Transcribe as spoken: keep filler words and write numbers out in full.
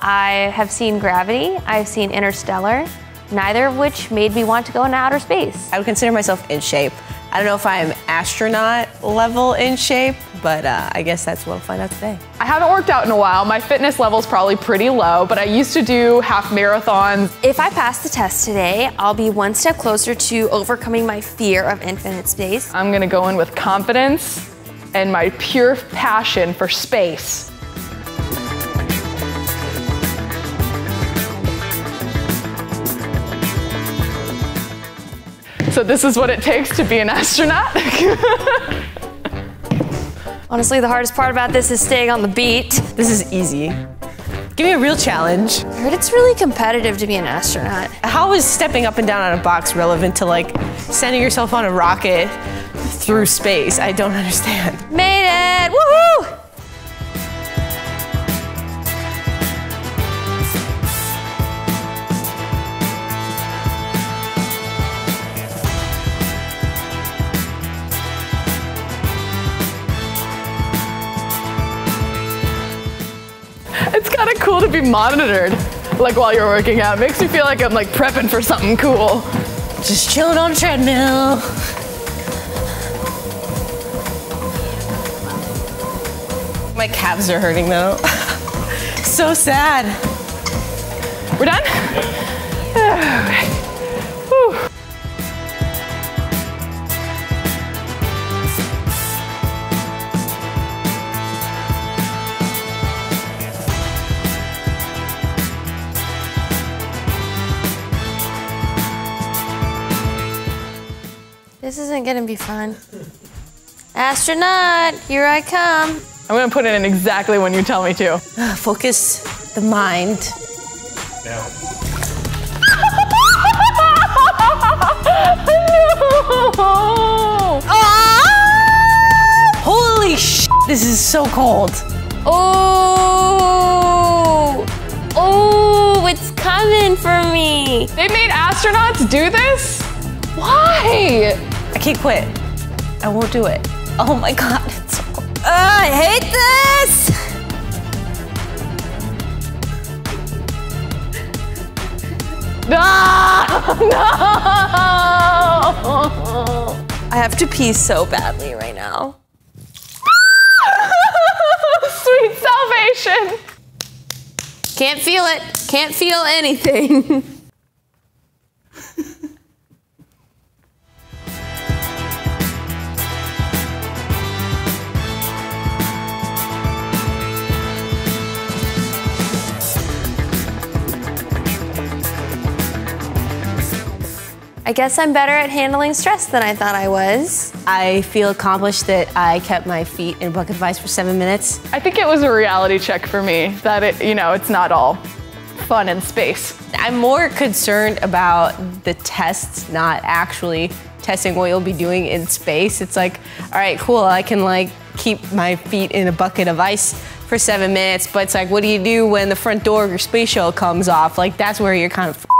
I have seen Gravity, I've seen Interstellar, neither of which made me want to go into outer space. I would consider myself in shape. I don't know if I'm astronaut level in shape, but uh, I guess that's what we'll find out today. I haven't worked out in a while. My fitness level's probably pretty low, but I used to do half marathons. If I pass the test today, I'll be one step closer to overcoming my fear of infinite space. I'm gonna go in with confidence and my pure passion for space. So this is what it takes to be an astronaut. Honestly, the hardest part about this is staying on the beat. This is easy. Give me a real challenge. I heard it's really competitive to be an astronaut. How is stepping up and down on a box relevant to like sending yourself on a rocket through space? I don't understand. Made it, woohoo! It's kind of cool to be monitored, like while you're working out. It makes me feel like I'm like prepping for something cool. Just chilling on a treadmill. My calves are hurting though. So sad. We're done? Yep. Whew. This isn't gonna be fun. Astronaut, here I come. I'm gonna put it in exactly when you tell me to. Focus the mind. Now. No! Ah! Holy sh! This is so cold. Oh! Oh, it's coming for me. They made astronauts do this? Why? I can't quit. I won't do it. Oh my god, it's so cold. Uh, I hate this! No! No! I have to pee so badly right now. Sweet salvation! Can't feel it. Can't feel anything. I guess I'm better at handling stress than I thought I was. I feel accomplished that I kept my feet in a bucket of ice for seven minutes. I think it was a reality check for me that it, you know, it's not all fun in space. I'm more concerned about the tests, not actually testing what you'll be doing in space. It's like, all right, cool, I can like keep my feet in a bucket of ice for seven minutes, but it's like, what do you do when the front door of your space shuttle comes off? Like, that's where you're kind of